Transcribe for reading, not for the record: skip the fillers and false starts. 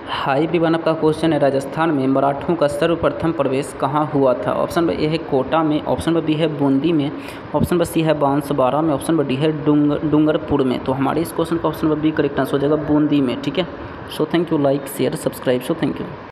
High everyone, आपका question है राजस्थान में मराठों का सर्वप्रथम प्रवेश कहाँ हुआ था। ऑप्शन ए है कोटा में, ऑप्शन बी है बूंदी में, ऑप्शन सी है बांसवाड़ा में, ऑप्शन डी है डूंगरपुर में। तो हमारे इस क्वेश्चन का ऑप्शन बी करेक्ट आंसर हो जाएगा बूंदी में। ठीक है। So thank you, like share subscribe. So thank you.